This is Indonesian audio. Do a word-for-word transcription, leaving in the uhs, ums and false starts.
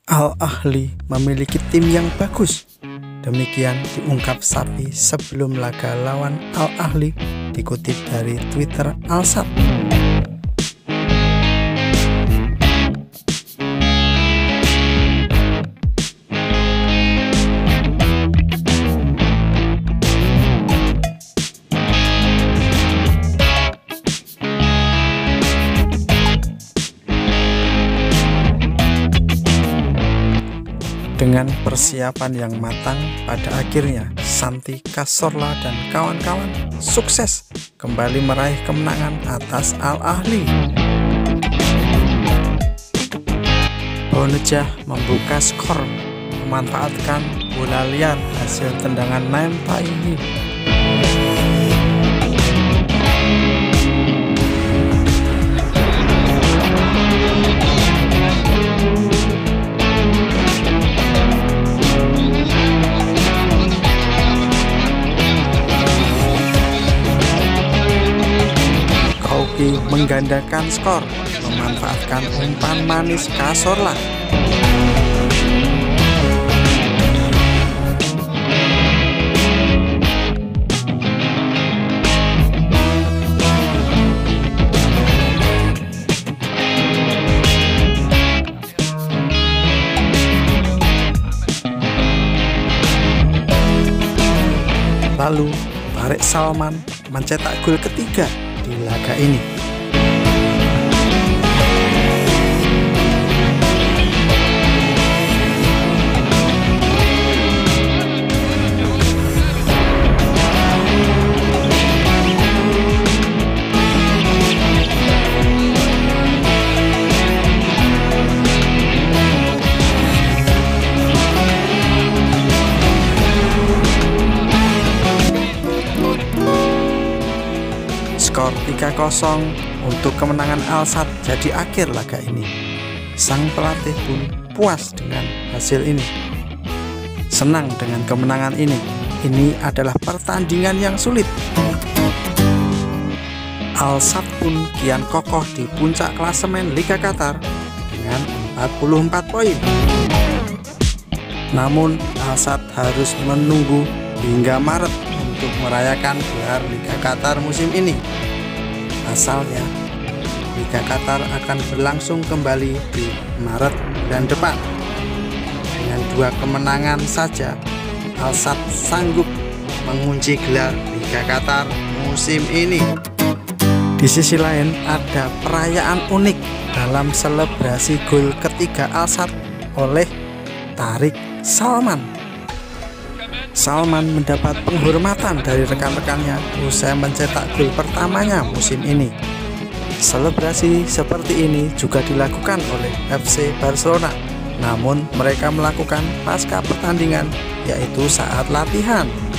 Al Ahly memiliki tim yang bagus. Demikian diungkap Xavi sebelum laga lawan Al Ahly, dikutip dari Twitter Alsat. Dengan persiapan yang matang, pada akhirnya Santi Cazorla dan kawan-kawan sukses kembali meraih kemenangan atas Al Ahly. Bonejah membuka skor, memanfaatkan bola liar hasil tendangan Nemta ini. Menggandakan skor, memanfaatkan umpan manis Cazorla. Lalu Tariq Salman mencetak gol ketiga di laga ini. Skor tiga kosong untuk kemenangan Alsat jadi akhir laga ini. Sang pelatih pun puas dengan hasil ini. Senang dengan kemenangan ini. Ini adalah pertandingan yang sulit. Alsat pun kian kokoh di puncak klasemen Liga Qatar dengan empat puluh empat poin. Namun Alsat harus menunggu hingga Maret untuk merayakan gelar Liga Qatar musim ini. Pasalnya, Liga Qatar akan berlangsung kembali di Maret bulan depan. Dengan dua kemenangan saja, Alsat sanggup mengunci gelar Liga Qatar musim ini. Di sisi lain, ada perayaan unik dalam selebrasi gol ketiga Alsat oleh Tariq Salman. Salman mendapat penghormatan dari rekan-rekannya usai mencetak gol pertamanya musim ini. Selebrasi seperti ini juga dilakukan oleh F C Barcelona, namun mereka melakukan pasca pertandingan, yaitu saat latihan.